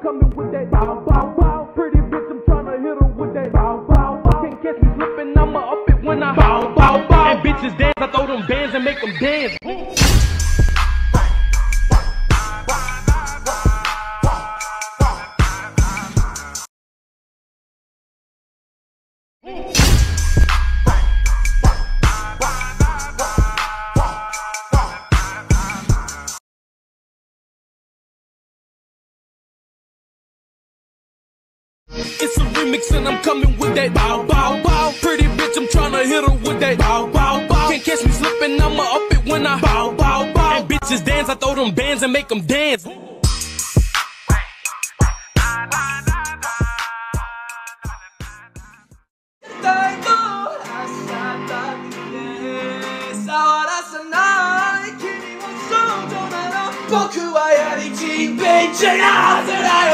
coming with that bow, bow, bow. Pretty bitch, I'm tryna hit her with that bow, bow, bow. Can't catch me slipping, I'ma up it when I bow, bow, bow. And bitches dance, I throw them bands and make them dance. It's a remix and I'm coming with that bow, bow, bow. Pretty bitch, I'm tryna hit her with that bow, bow, bow. Can't catch me slipping, I'ma up it when I bow, bow, bow. And bitches dance, I throw them bands and make them dance. Boku wa yari jinbeiじゃなぜだ